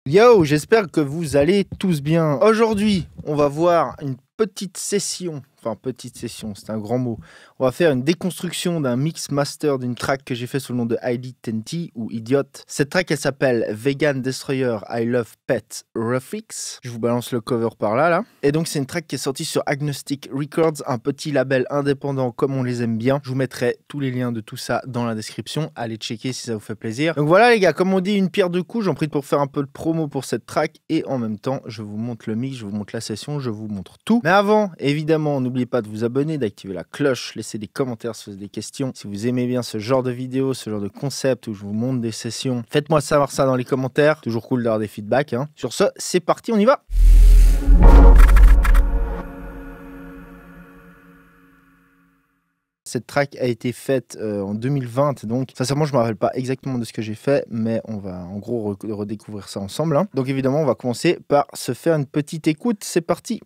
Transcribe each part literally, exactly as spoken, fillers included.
Yo, j'espère que vous allez tous bien. Aujourd'hui, on va voir une petite session, enfin petite session, c'est un grand mot. On va faire une déconstruction d'un mix master d'une track que j'ai fait sous le nom de I D ten T ou Idiot. Cette track, elle s'appelle Vegan Destroyer I Love Pet Refix. Je vous balance le cover par là, là. Et donc, c'est une track qui est sortie sur Agnostic Records, un petit label indépendant comme on les aime bien. Je vous mettrai tous les liens de tout ça dans la description. Allez checker si ça vous fait plaisir. Donc voilà les gars, comme on dit, une pierre deux coups. J'en prie pour faire un peu de promo pour cette track. Et en même temps, je vous montre le mix, je vous montre la session, je vous montre tout. Mais avant, évidemment, n'oubliez pas de vous abonner, d'activer la cloche, laisser des commentaires si vous avez des questions. Si vous aimez bien ce genre de vidéo, ce genre de concept où je vous montre des sessions, faites-moi savoir ça dans les commentaires. Toujours cool d'avoir des feedbacks, hein. Sur ce, c'est parti, on y va. Cette track a été faite euh, en deux mille vingt, donc sincèrement je ne me rappelle pas exactement de ce que j'ai fait, mais on va en gros re redécouvrir ça ensemble, hein. Donc évidemment on va commencer par se faire une petite écoute, c'est parti.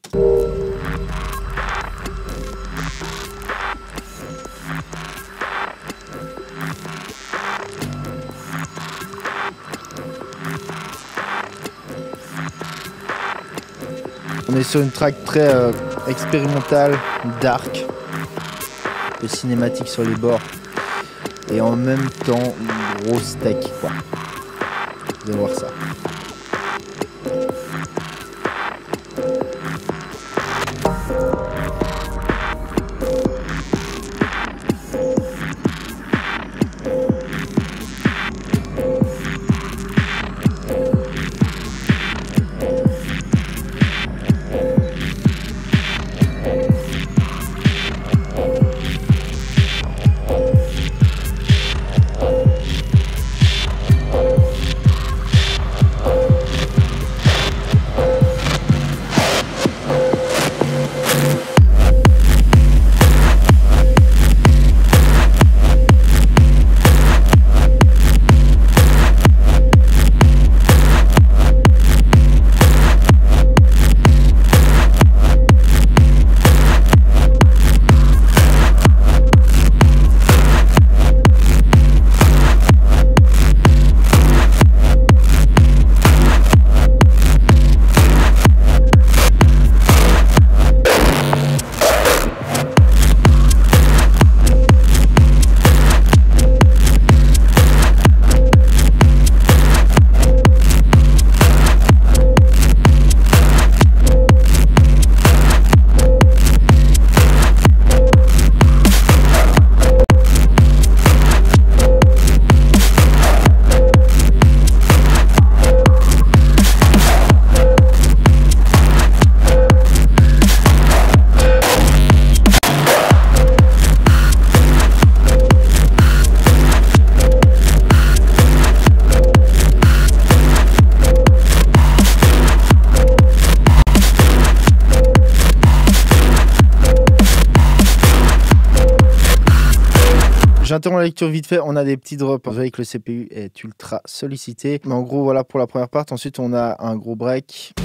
On est sur une track très euh, expérimentale, dark, un peu cinématique sur les bords, et en même temps, gros steak, quoi. Vous allez voir ça. J'interromps la lecture vite fait, on a des petits drops. Vous voyez que le C P U est ultra sollicité. Mais en gros, voilà pour la première part. Ensuite, on a un gros break.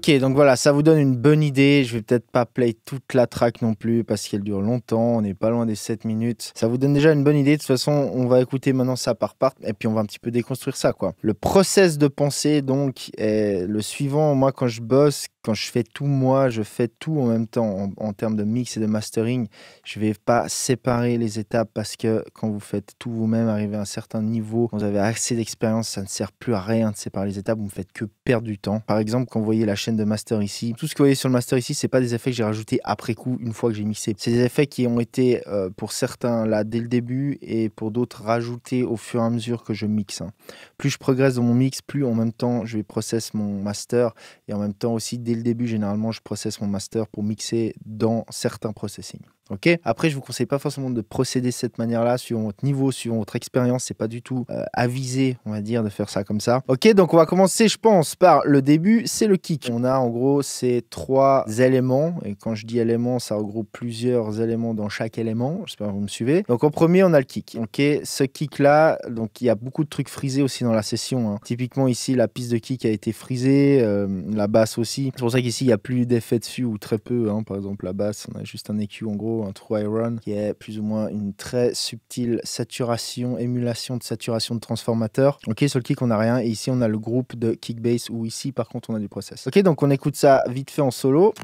Ok, donc voilà, ça vous donne une bonne idée. Je vais peut-être pas play toute la track non plus parce qu'elle dure longtemps. On n'est pas loin des sept minutes. Ça vous donne déjà une bonne idée. De toute façon, on va écouter maintenant ça par part et puis on va un petit peu déconstruire ça, quoi. Le process de pensée, donc, est le suivant. Moi, quand je bosse, quand je fais tout moi, je fais tout en même temps en, en termes de mix et de mastering. Je vais pas séparer les étapes parce que quand vous faites tout vous-même, arrivé à un certain niveau, vous avez assez d'expérience, ça ne sert plus à rien de séparer les étapes. Vous ne faites que perdre du temps. Par exemple, quand vous voyez la chaîne de master ici, tout ce que vous voyez sur le master ici, c'est pas des effets que j'ai rajoutés après coup une fois que j'ai mixé. C'est des effets qui ont été euh, pour certains là dès le début et pour d'autres rajoutés au fur et à mesure que je mixe. Hein. Plus je progresse dans mon mix, plus en même temps je vais process mon master et en même temps aussi dès le début généralement je process mon master pour mixer dans certains processing. Ok. Après, je vous conseille pas forcément de procéder de cette manière-là, suivant votre niveau, suivant votre expérience. C'est pas du tout euh, avisé, on va dire, de faire ça comme ça. Ok, donc on va commencer, je pense, par le début. C'est le kick. On a en gros ces trois éléments, et quand je dis éléments, ça regroupe plusieurs éléments dans chaque élément. J'espère que vous me suivez. Donc en premier, on a le kick. Ok, ce kick-là, donc il y a beaucoup de trucs frisés aussi dans la session. Hein. Typiquement ici, la piste de kick a été frisée, euh, la basse aussi. C'est pour ça qu'ici, il y a plus d'effets dessus ou très peu. Hein. Par exemple, la basse, on a juste un E Q en gros. Un true iron qui est plus ou moins une très subtile saturation, émulation de saturation de transformateur. Ok, sur le kick on n'a rien et ici on a le groupe de kick bass où ici par contre on a du process. Ok, donc on écoute ça vite fait en solo.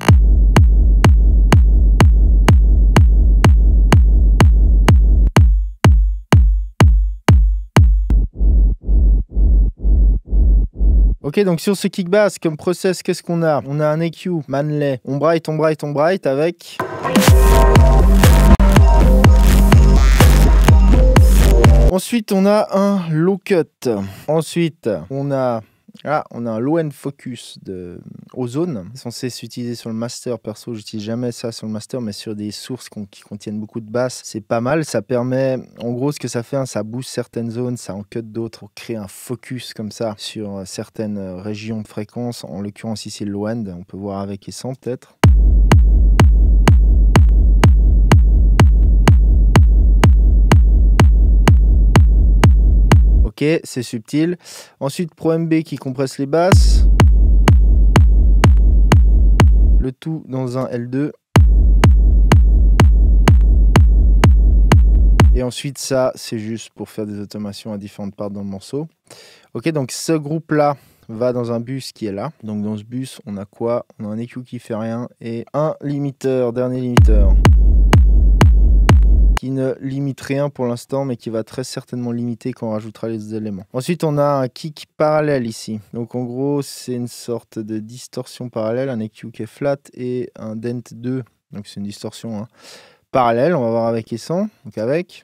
Ok, donc sur ce kick bass, comme process, qu'est-ce qu'on a? On a un E Q, Manley, on bright, on bright, on bright avec... Ensuite, on a un low cut. Ensuite, on a... Ah, on a un low end focus de Ozone, censé s'utiliser sur le master. Perso, j'utilise jamais ça sur le master, mais sur des sources qui contiennent beaucoup de basses, c'est pas mal. Ça permet, en gros, ce que ça fait, hein, ça booste certaines zones, ça en cut d'autres pour créer un focus comme ça sur certaines régions de fréquence. En l'occurrence, ici, le low end, on peut voir avec et sans peut-être. Ok, c'est subtil. Ensuite, Pro M B qui compresse les basses. Le tout dans un L deux. Et ensuite, ça, c'est juste pour faire des automations à différentes parts dans le morceau. Ok, donc ce groupe-là va dans un bus qui est là. Donc dans ce bus, on a quoi? On a un E Q qui fait rien et un limiteur, dernier limiteur. Qui ne limite rien pour l'instant, mais qui va très certainement limiter quand on rajoutera les éléments. Ensuite, on a un kick parallèle ici. Donc en gros, c'est une sorte de distorsion parallèle, un E Q qui est flat et un dent deux. Donc c'est une distorsion hein, parallèle, on va voir avec et sans. Donc avec...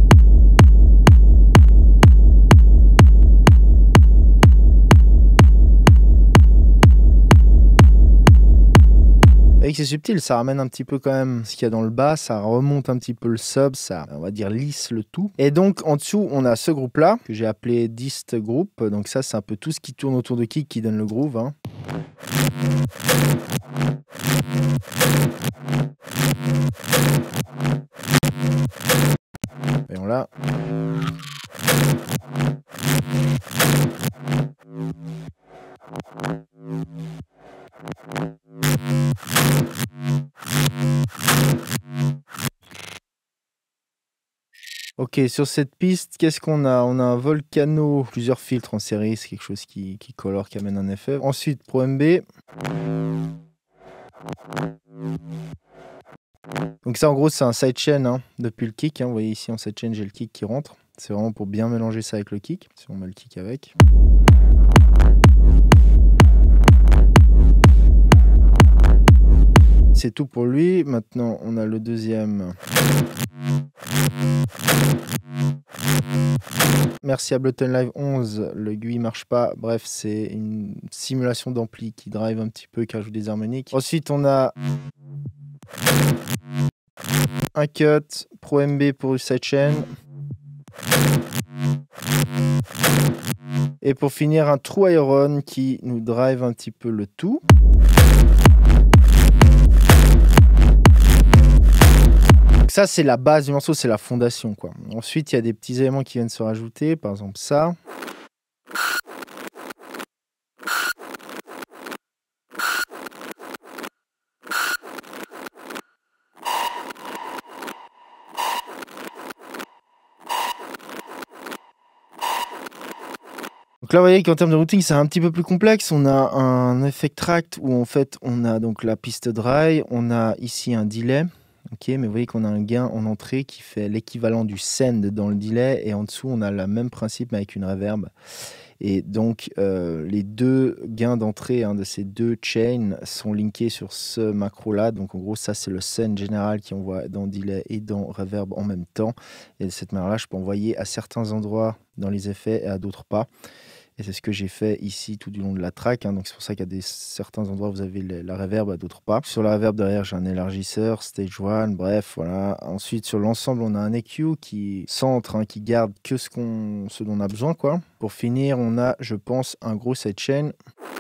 Et c'est subtil, ça ramène un petit peu quand même ce qu'il y a dans le bas, ça remonte un petit peu le sub, ça, on va dire, lisse le tout. Et donc, en dessous, on a ce groupe-là, que j'ai appelé dist group. Donc ça, c'est un peu tout ce qui tourne autour de kick qui donne le groove. Hein. Et on l'a. Ok, sur cette piste, qu'est-ce qu'on a? On a un Volcano, plusieurs filtres en série, c'est quelque chose qui, qui colore, qui amène un effet. Ensuite, Pro M B. Donc ça, en gros, c'est un sidechain hein, depuis le kick. Hein. Vous voyez ici, en sidechain, j'ai le kick qui rentre. C'est vraiment pour bien mélanger ça avec le kick. Si on met le kick avec. C'est tout pour lui. Maintenant, on a le deuxième. Merci Ableton Live onze, le G U I marche pas. Bref, c'est une simulation d'ampli qui drive un petit peu, qui rajoute des harmoniques. Ensuite, on a un cut, Pro M B pour le sidechain. Et pour finir, un True Iron qui nous drive un petit peu le tout. Donc ça, c'est la base du morceau, c'est la fondation, quoi. Ensuite, il y a des petits éléments qui viennent se rajouter, par exemple ça. Donc là, vous voyez qu'en termes de routing, c'est un petit peu plus complexe. On a un effect tract où en fait, on a donc la piste dry. On a ici un delay. Ok, mais vous voyez qu'on a un gain en entrée qui fait l'équivalent du send dans le delay. Et en dessous, on a le même principe mais avec une reverb. Et donc, euh, les deux gains d'entrée hein, de ces deux chains sont linkés sur ce macro-là. Donc, en gros, ça, c'est le send général qui envoie dans delay et dans reverb en même temps. Et de cette manière-là, je peux envoyer à certains endroits dans les effets et à d'autres pas. Et c'est ce que j'ai fait ici tout du long de la track. Hein. Donc, c'est pour ça qu'à des, certains endroits, vous avez les, la reverb, à d'autres pas. Sur la reverb, derrière, j'ai un élargisseur, stage one, bref, voilà. Ensuite, sur l'ensemble, on a un E Q qui centre, hein, qui garde que ce, qu'on, ce dont on a besoin, quoi. Pour finir, on a, je pense, un gros sidechain.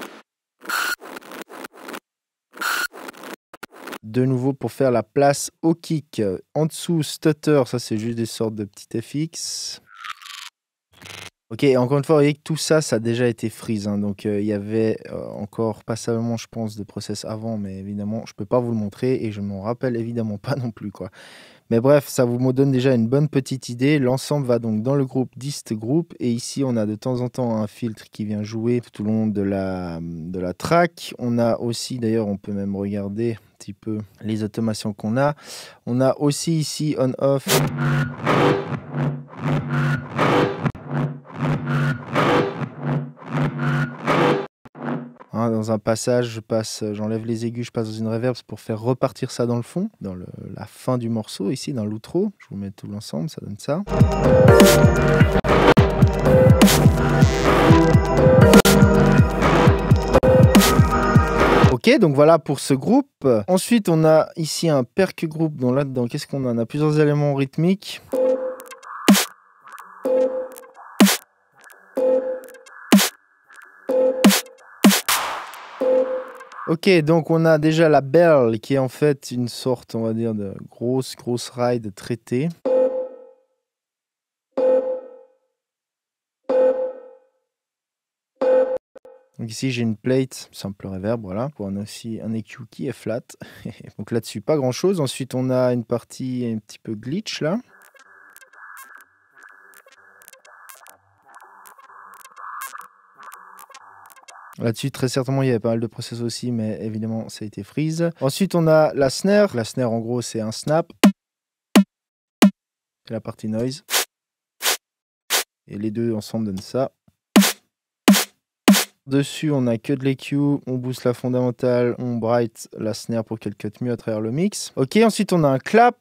De nouveau, pour faire la place au kick. En dessous, stutter, ça, c'est juste des sortes de petits F X. Ok, encore une fois, vous voyez que tout ça, ça a déjà été freeze. Hein, donc, il euh, y avait euh, encore passablement, je pense, de process avant, mais évidemment, je ne peux pas vous le montrer et je ne m'en rappelle évidemment pas non plus, quoi. Mais bref, ça vous donne déjà une bonne petite idée. L'ensemble va donc dans le groupe dist group et ici, on a de temps en temps un filtre qui vient jouer tout au long de la, de la track. On a aussi, d'ailleurs, on peut même regarder un petit peu les automations qu'on a. On a aussi ici on-off. Hein, dans un passage, je passe, j'enlève les aigus, je passe dans une reverb pour faire repartir ça dans le fond, dans le, la fin du morceau, ici dans l'outro. Je vous mets tout l'ensemble, ça donne ça. Ok, donc voilà pour ce groupe. Ensuite, on a ici un perc group. Donc là-dedans, qu'est-ce qu'on a? On a plusieurs éléments rythmiques. Ok, donc on a déjà la bell qui est en fait une sorte, on va dire, de grosse, grosse ride traitée. Donc ici j'ai une plate, simple reverb, voilà. On a aussi un E Q qui est flat. Donc là-dessus, pas grand-chose. Ensuite, on a une partie un petit peu glitch là. Là-dessus, très certainement, il y avait pas mal de process aussi, mais évidemment, ça a été freeze. Ensuite, on a la snare. La snare, en gros, c'est un snap. C'est la partie noise. Et les deux ensemble donnent ça. Dessus, on n'a que de l'E Q. On booste la fondamentale. On bright la snare pour qu'elle cut mieux à travers le mix. Ok, ensuite, on a un clap.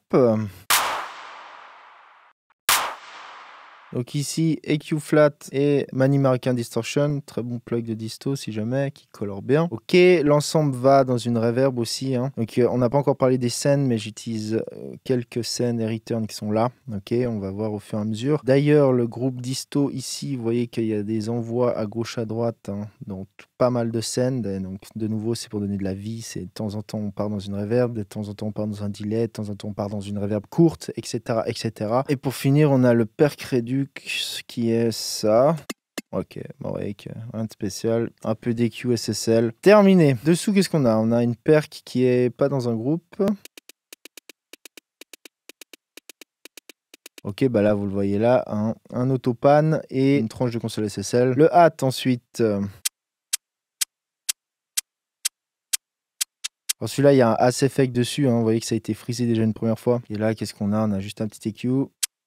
Donc ici, E Q flat et Mani American Distortion, très bon plug de disto si jamais, qui colore bien. Ok, l'ensemble va dans une reverb aussi. Hein. Donc euh, on n'a pas encore parlé des scènes, mais j'utilise euh, quelques scènes et return qui sont là. Ok, on va voir au fur et à mesure. D'ailleurs, le groupe disto ici, vous voyez qu'il y a des envois à gauche à droite, hein, dans pas mal de scènes. Et donc de nouveau, c'est pour donner de la vie. C'est de temps en temps on part dans une reverb, de temps en temps on part dans un delay, de temps en temps on part dans une reverb courte, et cetera, et cetera. Et pour finir, on a le perc réduit qui est ça. Ok, bon, avec un de spécial, un peu d'E Q S S L. Terminé. Dessous, qu'est-ce qu'on a? On a une perc qui est pas dans un groupe. Ok, bah là, vous le voyez là, un, un autopan et une tranche de console S S L. Le hat, ensuite. Alors celui-là, il y a un As Effect dessus. Hein. Vous voyez que ça a été frisé déjà une première fois. Et là, qu'est-ce qu'on a? On a juste un petit E Q.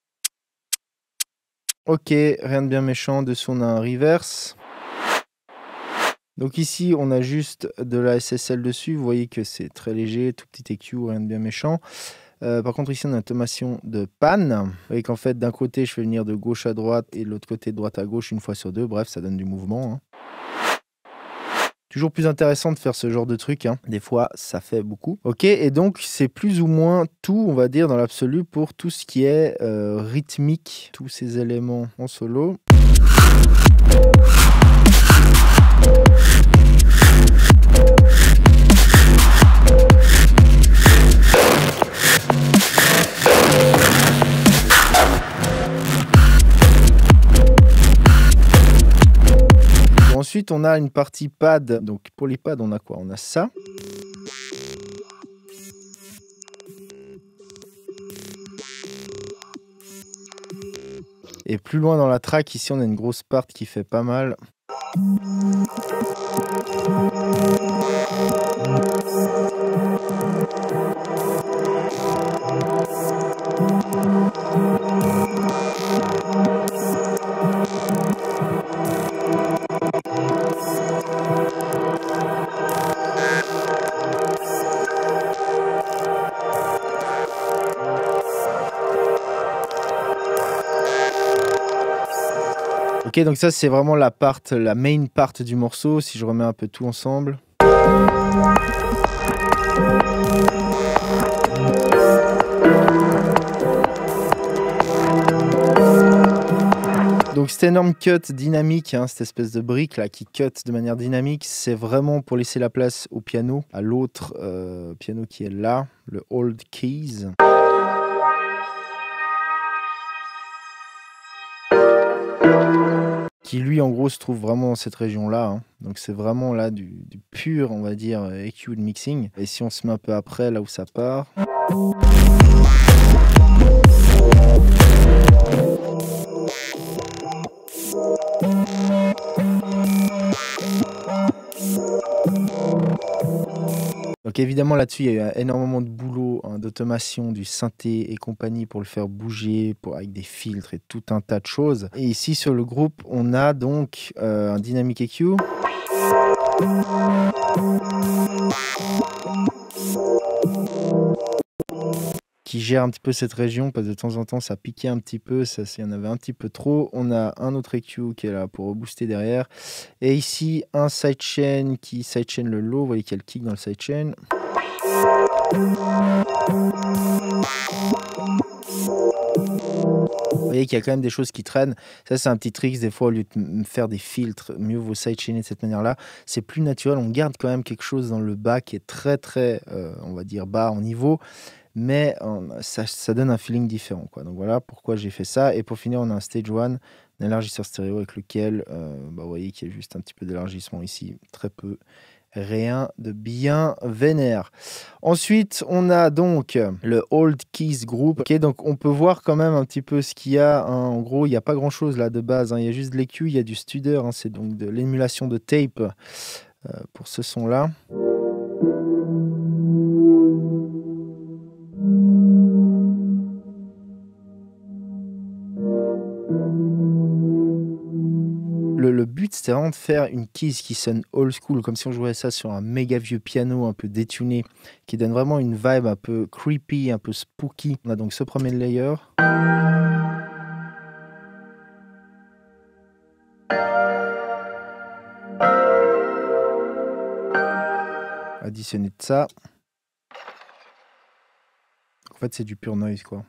Ok, rien de bien méchant. Dessous, on a un reverse. Donc ici, on a juste de la S S L dessus. Vous voyez que c'est très léger, tout petit E Q, rien de bien méchant. Euh, par contre, ici, on a une automation de pan. Vous voyez qu'en fait, d'un côté, je fais venir de gauche à droite et de l'autre côté, de droite à gauche, une fois sur deux. Bref, ça donne du mouvement. Hein. Toujours plus intéressant de faire ce genre de truc. Hein. Des fois, ça fait beaucoup. Ok, et donc, c'est plus ou moins tout, on va dire, dans l'absolu, pour tout ce qui est euh, rythmique. Tous ces éléments en solo. Ensuite, on a une partie pad. Donc, pour les pads, on a quoi? On a ça. Et plus loin dans la track, ici on a une grosse part qui fait pas mal. Ok, donc ça c'est vraiment la part, la main part du morceau. Si je remets un peu tout ensemble. Donc cet énorme cut dynamique, hein, cette espèce de brique là qui cut de manière dynamique, c'est vraiment pour laisser la place au piano, à l'autre euh, piano qui est là, le Old Keys. Qui lui en gros se trouve vraiment dans cette région là, hein. Donc c'est vraiment là du, du pur on va dire E Q de mixing. Et si on se met un peu après là où ça part. Donc évidemment là-dessus il y a eu énormément de boulot, hein, d'automation du synthé et compagnie pour le faire bouger, pour, avec des filtres et tout un tas de choses. Et ici sur le groupe on a donc euh, un Dynamic E Q. Qui gère un petit peu cette région parce que de temps en temps ça piquait un petit peu, ça il y en avait un petit peu trop. On a un autre E Q qui est là pour rebooster derrière. Et ici un sidechain qui sidechain le low, vous voyez qu'il y a le kick dans le sidechain. Vous voyez qu'il y a quand même des choses qui traînent. Ça c'est un petit trick des fois au lieu de faire des filtres, mieux vaut sidechainer de cette manière là. C'est plus naturel, on garde quand même quelque chose dans le bas qui est très très euh, on va dire bas en niveau. Mais euh, ça, ça donne un feeling différent, quoi. Donc voilà pourquoi j'ai fait ça. Et pour finir, on a un Stage un, un élargisseur stéréo avec lequel, euh, bah, vous voyez qu'il y a juste un petit peu d'élargissement ici, très peu, rien de bien vénère. Ensuite, on a donc le Old Keys Group. Okay, donc on peut voir quand même un petit peu ce qu'il y a, hein. En gros, il n'y a pas grand-chose là de base, hein. Il y a juste de l'E Q, il y a du Studer, hein. C'est donc de l'émulation de tape euh, pour ce son-là. Le, le but, c'était vraiment de faire une keys qui sonne old school, comme si on jouait ça sur un méga vieux piano un peu détuné, qui donne vraiment une vibe un peu creepy, un peu spooky. On a donc ce premier layer. Additionner de ça. En fait, c'est du pur noise, quoi.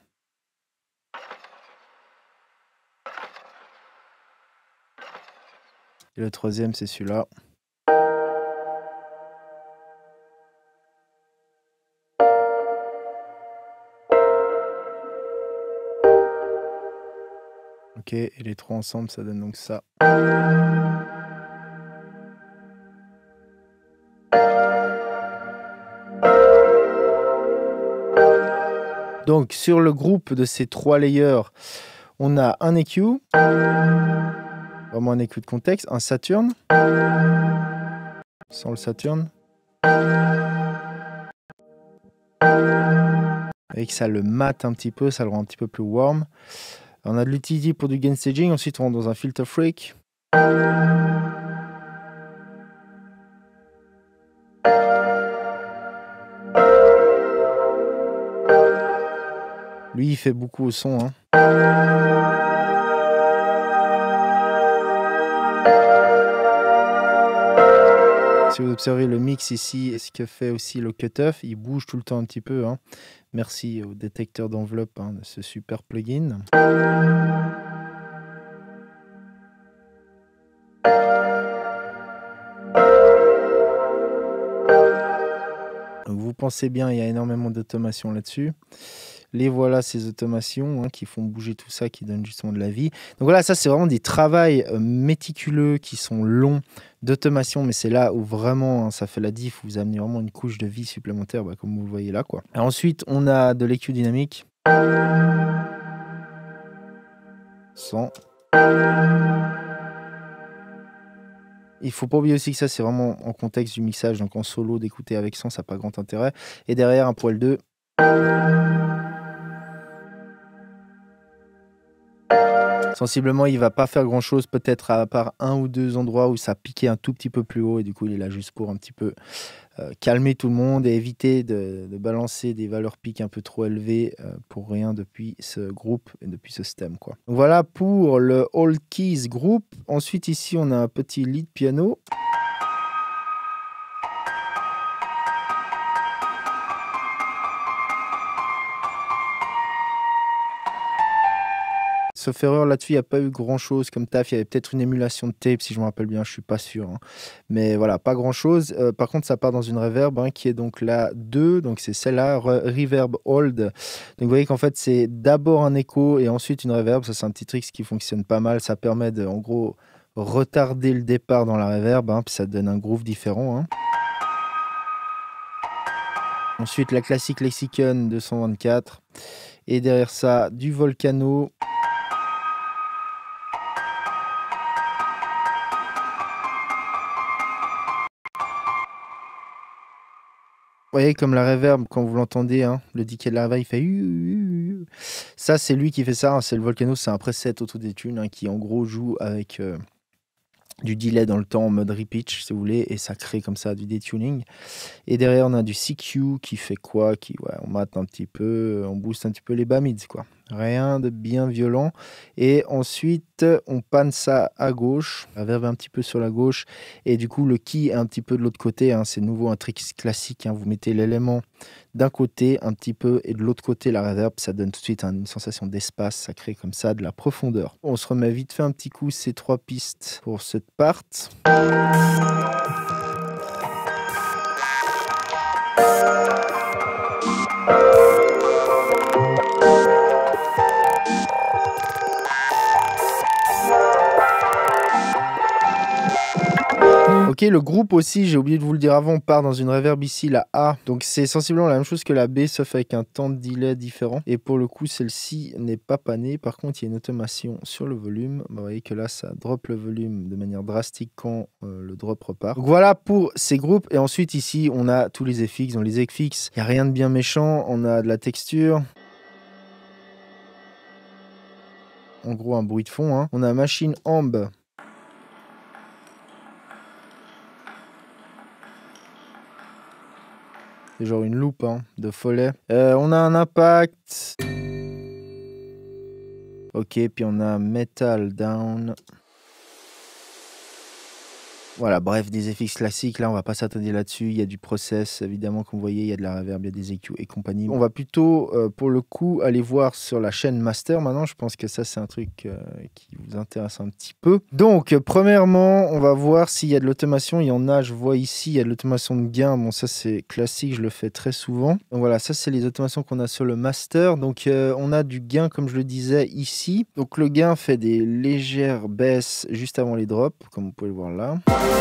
Et le troisième, c'est celui-là. Ok, et les trois ensemble, ça donne donc ça. Donc, sur le groupe de ces trois layers, on a un E Q. Vraiment un E Q de contexte, un Saturn, sans le Saturn, avec ça le mat un petit peu, ça le rend un petit peu plus warm. On a de l'utility pour du gain staging, ensuite on rentre dans un filter freak. Lui il fait beaucoup au son, hein. Si vous observez le mix ici, ce que fait aussi le cutoff, il bouge tout le temps un petit peu, hein. Merci au détecteur d'enveloppe, hein, de ce super plugin. Donc vous pensez bien, il y a énormément d'automation là-dessus. Les voilà ces automations, hein, qui font bouger tout ça, qui donnent justement de la vie. Donc voilà, ça c'est vraiment des travaux euh, méticuleux qui sont longs d'automation, mais c'est là où vraiment, hein, ça fait la diff, où vous amenez vraiment une couche de vie supplémentaire, bah, comme vous le voyez là, quoi. Et ensuite, on a de l'E Q dynamique. cent. Il faut pas oublier aussi que ça, c'est vraiment en contexte du mixage, donc en solo, d'écouter avec cent, ça n'a pas grand intérêt. Et derrière, un pour L deux. Sensiblement, il va pas faire grand chose, peut-être à part un ou deux endroits où ça piquait un tout petit peu plus haut, et du coup, il est là juste pour un petit peu euh, calmer tout le monde et éviter de, de balancer des valeurs piques un peu trop élevées euh, pour rien depuis ce groupe et depuis ce stem, quoi. Donc voilà pour le All Keys Group. Ensuite, ici, on a un petit lead piano. Sauf erreur, là-dessus, il n'y a pas eu grand-chose comme taf. Il y avait peut-être une émulation de tape, si je me rappelle bien, je ne suis pas sûr. Hein. Mais voilà, pas grand-chose. Euh, par contre, ça part dans une reverb hein, qui est donc la deux. Donc c'est celle-là, Reverb Hold. Donc vous voyez qu'en fait, c'est d'abord un écho et ensuite une reverb. Ça, c'est un petit trick qui fonctionne pas mal. Ça permet de, en gros, retarder le départ dans la reverb. Hein, puis ça donne un groove différent. Hein. Ensuite, la classique Lexicon deux cent vingt-quatre. Et derrière ça, du Volcano. Vous voyez, comme la reverb, quand vous l'entendez, hein, le decay de la reverb, il fait... Ça, c'est lui qui fait ça. Hein, c'est le Volcano, c'est un preset auto-détune hein, qui, en gros, joue avec euh, du delay dans le temps en mode repitch, si vous voulez, et ça crée comme ça du detuning. Et derrière, on a du C Q qui fait quoi qui, ouais, on mate un petit peu, on booste un petit peu les bas mids, quoi. Rien de bien violent. Et ensuite, on panne ça à gauche, la reverb un petit peu sur la gauche. Et du coup, le key est un petit peu de l'autre côté. Hein. C'est nouveau un trick classique. Hein. Vous mettez l'élément d'un côté un petit peu et de l'autre côté la reverb. Ça donne tout de suite une sensation d'espace. Ça crée comme ça de la profondeur. On se remet vite fait un petit coup ces trois pistes pour cette part. Ok, le groupe aussi, j'ai oublié de vous le dire avant, part dans une reverb ici, la A. Donc c'est sensiblement la même chose que la B, sauf avec un temps de delay différent. Et pour le coup, celle-ci n'est pas panée. Par contre, il y a une automation sur le volume. Bah, vous voyez que là, ça drop le volume de manière drastique quand euh, le drop repart. Donc voilà pour ces groupes. Et ensuite, ici, on a tous les F X. Dans les F X, il n'y a rien de bien méchant. On a de la texture. En gros, un bruit de fond. Hein. On a Machine Amb. C'est genre une loupe hein, de Foley. Euh, on a un impact. Ok, puis on a Metal Down. Voilà, bref, des F X classiques, là on va pas s'attarder là-dessus, il y a du process, évidemment, comme vous voyez, il y a de la reverb, il y a des E Q et compagnie. On va plutôt, euh, pour le coup, aller voir sur la chaîne Master maintenant, je pense que ça c'est un truc euh, qui vous intéresse un petit peu. Donc, euh, premièrement, on va voir s'il y a de l'automation, il y en a, je vois ici, il y a de l'automation de gain, bon ça c'est classique, je le fais très souvent. Donc voilà, ça c'est les automations qu'on a sur le Master, donc euh, on a du gain, comme je le disais, ici. Donc le gain fait des légères baisses juste avant les drops, comme vous pouvez le voir là.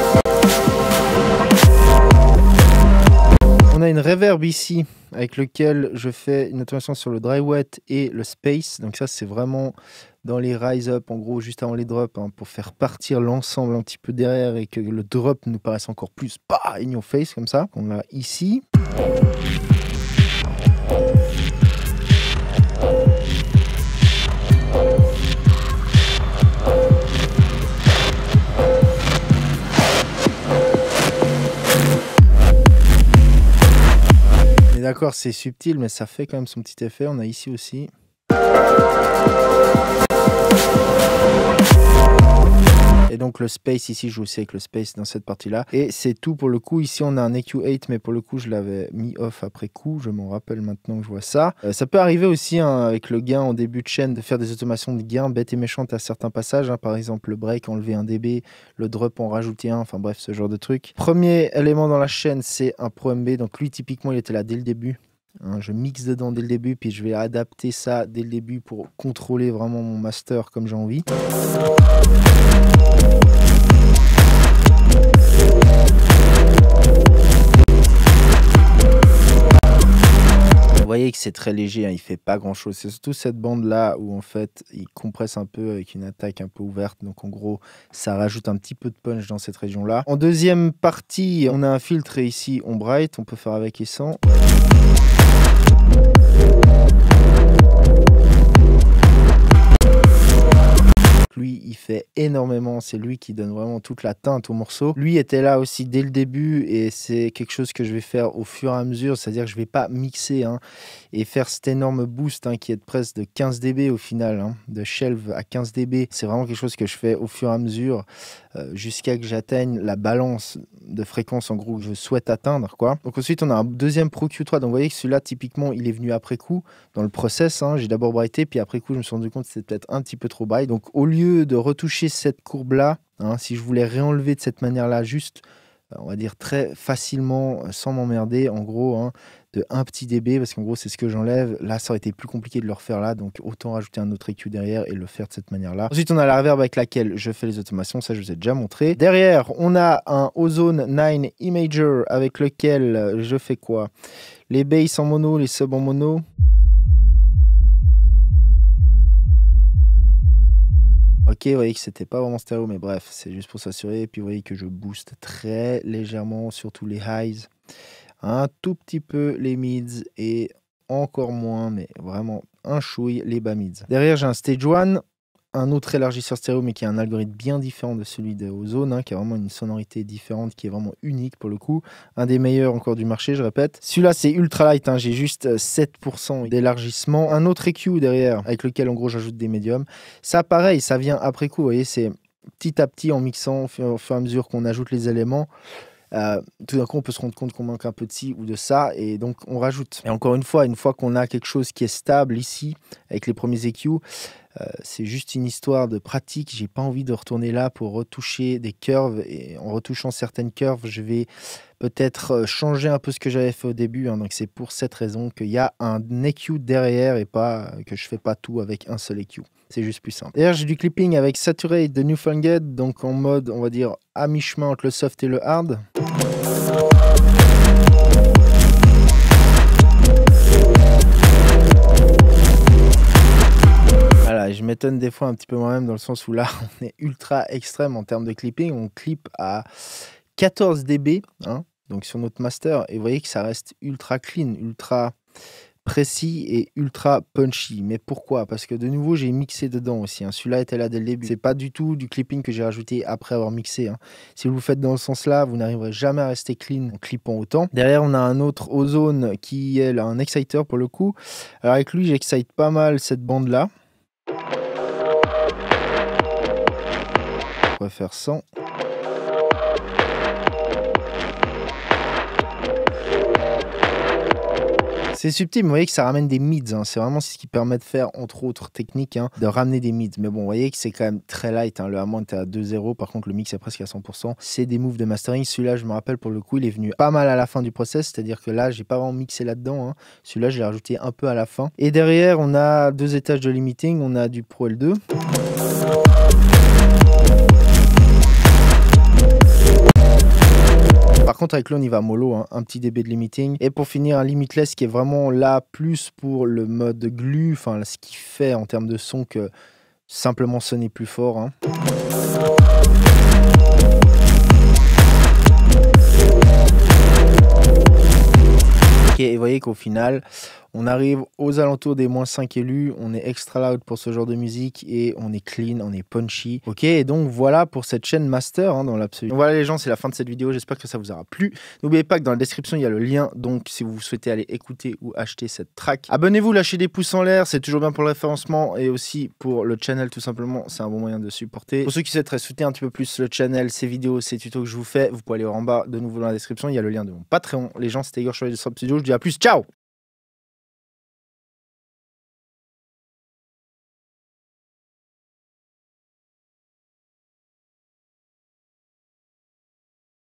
On a une reverb ici avec lequel je fais une automation sur le dry wet et le space. Donc ça c'est vraiment dans les rise up en gros juste avant les drops hein, pour faire partir l'ensemble un petit peu derrière et que le drop nous paraisse encore plus bah, in your face comme ça. On l'a ici. D'accord, c'est subtil, mais ça fait quand même son petit effet. On a ici aussi. Et donc le space, ici je joue aussi avec le space dans cette partie-là. Et c'est tout pour le coup. Ici on a un E Q huit, mais pour le coup je l'avais mis off après coup. Je m'en rappelle maintenant que je vois ça. Euh, ça peut arriver aussi hein, avec le gain en début de chaîne de faire des automations de gain bêtes et méchantes à certains passages. Hein. Par exemple le break, enlever un dB, le drop en rajouter un. Enfin bref, ce genre de truc. Premier élément dans la chaîne, c'est un Pro M B. Donc lui typiquement il était là dès le début. Hein, je mixe dedans dès le début, puis je vais adapter ça dès le début pour contrôler vraiment mon master comme j'ai envie. Vous voyez que c'est très léger, hein, il fait pas grand chose. C'est surtout cette bande là où en fait il compresse un peu avec une attaque un peu ouverte. Donc en gros ça rajoute un petit peu de punch dans cette région là. En deuxième partie on a un filtre et ici on bright, on peut faire avec et sans. Lui, il fait énormément, c'est lui qui donne vraiment toute la teinte au morceau. Lui était là aussi dès le début et c'est quelque chose que je vais faire au fur et à mesure, c'est-à-dire que je vais pas mixer hein, et faire cet énorme boost hein, qui est de presque de quinze décibels au final, hein, de shelve à quinze décibels. C'est vraiment quelque chose que je fais au fur et à mesure euh, jusqu'à que j'atteigne la balance de fréquence en gros que je souhaite atteindre, quoi. Donc ensuite on a un deuxième Pro Q trois, donc vous voyez que celui-là typiquement il est venu après coup dans le process, hein. J'ai d'abord brighté puis après coup je me suis rendu compte que c'était peut-être un petit peu trop bright. Donc au lieu de retoucher cette courbe là, hein, si je voulais réenlever de cette manière là juste on va dire très facilement sans m'emmerder en gros hein, de un petit dB parce qu'en gros c'est ce que j'enlève, là ça aurait été plus compliqué de le refaire là, donc autant rajouter un autre E Q derrière et le faire de cette manière là. Ensuite on a la reverb avec laquelle je fais les automations, ça je vous ai déjà montré. Derrière on a un Ozone neuf Imager avec lequel je fais quoi? Les basses en mono, les subs en mono. Ok, vous voyez que c'était pas vraiment stéréo, mais bref, c'est juste pour s'assurer. Et puis vous voyez que je booste très légèrement, surtout les highs, un tout petit peu les mids et encore moins, mais vraiment un chouille les bas mids. Derrière, j'ai un stage un, un autre élargisseur stéréo, mais qui a un algorithme bien différent de celui de Ozone, hein, qui a vraiment une sonorité différente, qui est vraiment unique pour le coup. Un des meilleurs encore du marché, je répète. Celui-là, c'est ultra light, hein, j'ai juste sept pour cent d'élargissement. Un autre E Q derrière, avec lequel en gros j'ajoute des médiums. Ça, pareil, ça vient après coup, vous voyez, c'est petit à petit en mixant, au fur et à mesure qu'on ajoute les éléments. Euh, tout d'un coup, on peut se rendre compte qu'on manque un peu de ci ou de ça, et donc on rajoute. Et encore une fois, une fois qu'on a quelque chose qui est stable ici, avec les premiers E Q, euh, c'est juste une histoire de pratique. J'ai pas envie de retourner là pour retoucher des curves, et en retouchant certaines curves, je vais peut-être changer un peu ce que j'avais fait au début. Hein. Donc c'est pour cette raison qu'il y a un E Q derrière et pas que je fais pas tout avec un seul E Q. C'est juste plus simple. D'ailleurs, j'ai du clipping avec Saturate de Newfangled, donc en mode, on va dire, à mi-chemin entre le soft et le hard. Voilà, je m'étonne des fois un petit peu moi-même dans le sens où là, on est ultra extrême en termes de clipping. On clip à quatorze décibels, hein, donc sur notre master, et vous voyez que ça reste ultra clean, ultra précis et ultra punchy. Mais pourquoi? Parce que de nouveau j'ai mixé dedans aussi, hein. Celui-là était là dès le début, c'est pas du tout du clipping que j'ai rajouté après avoir mixé, hein. Si vous le faites dans le sens là, vous n'arriverez jamais à rester clean en clippant autant. Derrière on a un autre Ozone qui est un exciter pour le coup. Alors avec lui j'excite pas mal cette bande là. On va faire cent. C'est subtil, mais vous voyez que ça ramène des mids, hein. C'est vraiment ce qui permet de faire, entre autres techniques, hein, de ramener des mids. Mais bon, vous voyez que c'est quand même très light, hein. Le amount est à deux zéro, par contre le mix est presque à cent pour cent. C'est des moves de mastering. Celui-là, je me rappelle pour le coup, il est venu pas mal à la fin du process, c'est-à-dire que là, j'ai pas vraiment mixé là-dedans, hein. Celui-là, je l'ai rajouté un peu à la fin. Et derrière, on a deux étages de limiting, on a du Pro L deux. Par contre, avec lui, on y va mollo, hein, un petit dB de limiting. Et pour finir, un limitless qui est vraiment là plus pour le mode glue, enfin ce qui fait en termes de son que simplement sonner plus fort, hein. Ok, et vous voyez qu'au final, on arrive aux alentours des moins cinq élus, on est extra loud pour ce genre de musique et on est clean, on est punchy. Ok, et donc voilà pour cette chaîne master, hein, dans l'absolu. Donc voilà les gens, c'est la fin de cette vidéo, j'espère que ça vous aura plu. N'oubliez pas que dans la description, il y a le lien, donc si vous souhaitez aller écouter ou acheter cette track. Abonnez-vous, lâchez des pouces en l'air, c'est toujours bien pour le référencement et aussi pour le channel tout simplement, c'est un bon moyen de supporter. Pour ceux qui souhaiteraient soutenir un petit peu plus le channel, ces vidéos, ces tutos que je vous fais, vous pouvez aller en bas de nouveau dans la description, il y a le lien de mon Patreon. Les gens, c'était Igor Chevalier de Sub Studio, je vous dis à plus, ciao!